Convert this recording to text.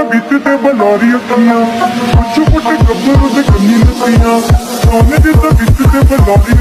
ਵਿੱਚ ਤੇ ਬਲਾਰੀ ਅੱਖੀਆਂ, ਪੁੱਛ ਪੁੱਛ ਗੱਭਰੂ ਦੇ ਕੰਨੀ ਨੱਤੀਆਂ, ਸੋਨੇ ਦੇ ਤਾਂ ਵਿੱਚ ਤੇ ਬਲਾਰੀ